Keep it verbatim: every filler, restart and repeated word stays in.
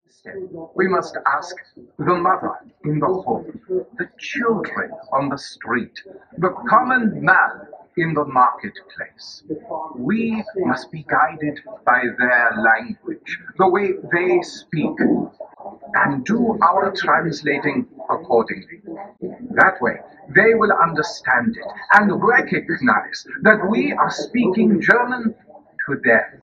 We must ask the mother in the home, the children on the street, the common man in the marketplace. We must be guided by their language, the way they speak, and do our translating accordingly. That way, they will understand it and recognize that we are speaking German to them.